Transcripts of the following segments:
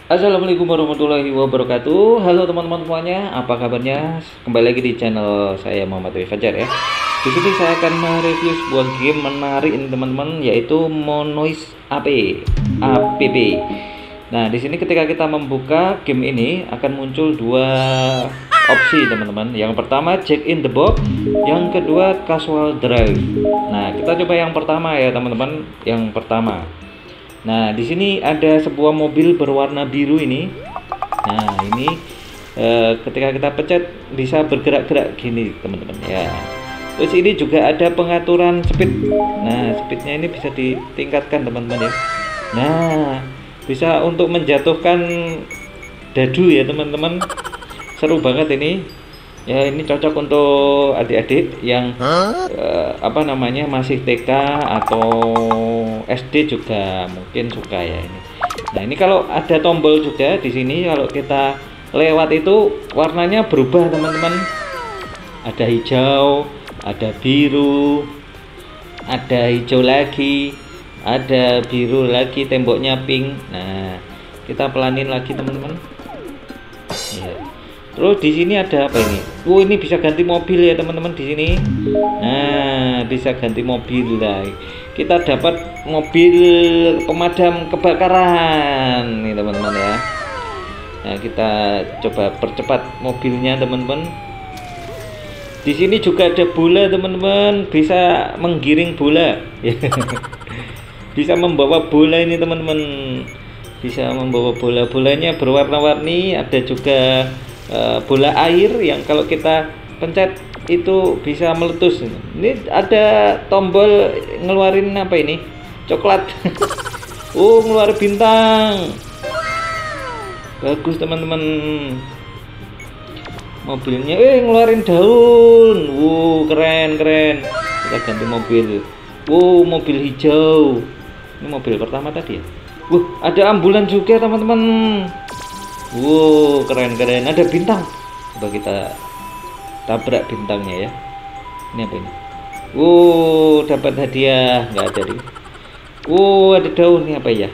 Assalamualaikum warahmatullahi wabarakatuh. Halo teman-teman semuanya, apa kabarnya? Kembali lagi di channel saya Muhammad Fajar ya. Di sini saya akan mereview sebuah game menarik ini teman-teman, yaitu Monoize app. Nah, di sini ketika kita membuka game ini akan muncul dua opsi teman-teman. Yang pertama Jack in the Box, yang kedua Casual Drive. Nah, kita coba yang pertama ya teman-teman. Yang pertama. Nah, di sini ada sebuah mobil berwarna biru ini. Nah, ini ketika kita pencet bisa bergerak-gerak gini, teman-teman ya. Terus ini juga ada pengaturan speed. Nah, speednya ini bisa ditingkatkan, teman-teman ya. Nah, bisa untuk menjatuhkan dadu ya, teman-teman. Seru banget ini. Ya, ini cocok untuk adik-adik yang masih TK atau SD juga mungkin suka ya ini. Nah, ini kalau ada tombol juga di sini, kalau kita lewat itu warnanya berubah, teman-teman. Ada hijau, ada biru, ada hijau lagi, ada biru lagi, temboknya pink. Nah, kita pelanin lagi, teman-teman. Ya. Terus di sini ada apa ini? Oh, ini bisa ganti mobil ya teman-teman di sini. Nah, bisa ganti mobil lah. Kita dapat mobil pemadam kebakaran nih teman-teman ya. Nah, kita coba percepat mobilnya teman-teman. Di sini juga ada bola teman-teman, bisa menggiring bola. Bisa membawa bola ini teman-teman. Bisa membawa bola-bolanya berwarna-warni, ada juga bola air yang kalau kita pencet itu bisa meletus. Ini ada tombol ngeluarin apa ini? Coklat. Oh, ngeluarin bintang. Bagus teman-teman. Mobilnya ngeluarin daun. Keren. Kita ganti mobil. Mobil hijau. Ini mobil pertama tadi ya. Ada ambulan juga teman-teman. Keren. Ada bintang. Coba kita tabrak bintangnya ya. Ini apa ini? Dapat hadiah. Nggak ada nih. Ada daun. Ini apa ya?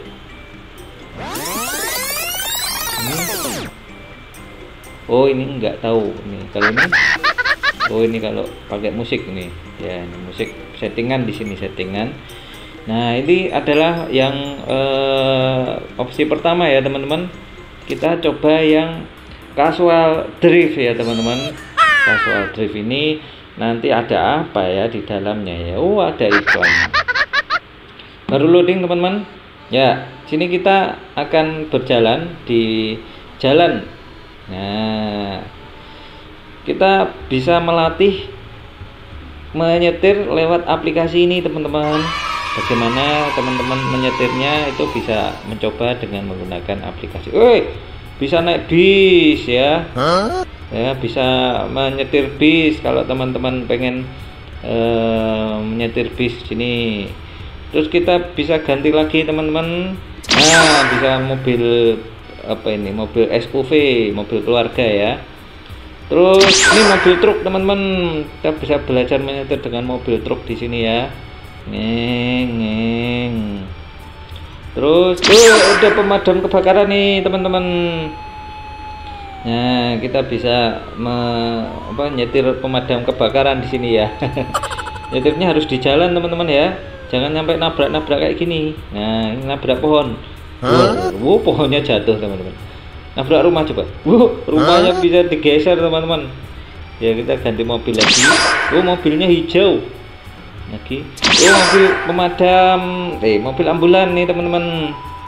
Ini nggak tahu. Ini kalau ini. Ini kalau pakai musik ini. Ya, ini musik settingan di sini settingan. Nah, ini adalah yang opsi pertama ya teman-teman. Kita coba yang Casual Drive ya teman-teman. Casual Drive ini nanti ada apa ya di dalamnya ya? Ada iklan. Baru loading teman-teman. Ya, sini kita akan berjalan di jalan. Nah, kita bisa melatih menyetir lewat aplikasi ini teman-teman. Bagaimana teman-teman menyetirnya itu bisa mencoba dengan menggunakan aplikasi. Bisa naik bis ya. Ya, bisa menyetir bis kalau teman-teman pengen menyetir bis sini. Terus kita bisa ganti lagi teman-teman. Nah, bisa mobil apa ini? Mobil SUV, mobil keluarga ya. Terus ini mobil truk teman-teman. Kita bisa belajar menyetir dengan mobil truk di sini ya. Ngeng. Terus udah pemadam kebakaran nih teman-teman. Nah, kita bisa nyetir pemadam kebakaran di sini ya. Nyetirnya harus di jalan teman-teman ya. Jangan sampai nabrak-nabrak kayak gini. Nah, ini nabrak pohon. Pohonnya jatuh teman-teman. Nabrak rumah coba. Rumahnya bisa digeser teman-teman. Ya, kita ganti mobil lagi. Mobilnya hijau. Lagi mobil pemadam, mobil ambulan nih teman-teman.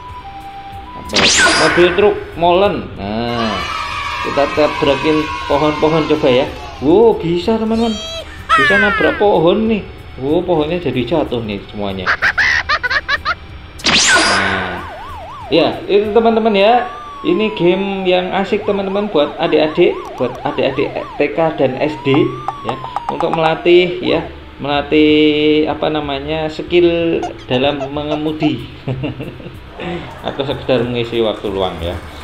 Mobil truk molen. Nah, kita tabrakin pohon-pohon coba ya. Bisa teman-teman, bisa nabrak pohon nih. Pohonnya jadi jatuh nih semuanya. Nah, ya itu teman-teman ya. Ini game yang asik teman-teman buat adik-adik TK dan SD ya, untuk melatih skill dalam mengemudi atau sekedar mengisi waktu luang ya.